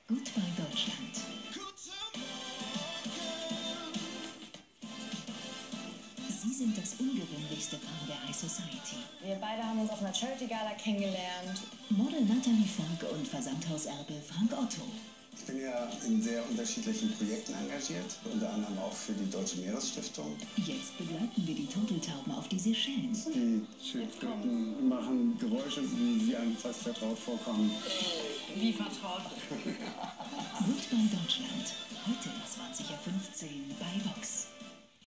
Goodbye Deutschland. Sie sind das ungewöhnlichste Paar der High Society. Wir beide haben uns auf einer Charity-Gala kennengelernt. Model Natalie Volk und Versandhauserbe Frank Otto. Ich bin ja in sehr unterschiedlichen Projekten engagiert, unter anderem auch für die Deutsche Meeresstiftung. Jetzt begleiten wir die Turteltauben auf die Seychellen. Die Schildkröten machen Geräusche, wie sie einem fast vertraut vorkommen. Wie vertraut. Goodbye Deutschland. Heute 20.15 Uhr bei Vox.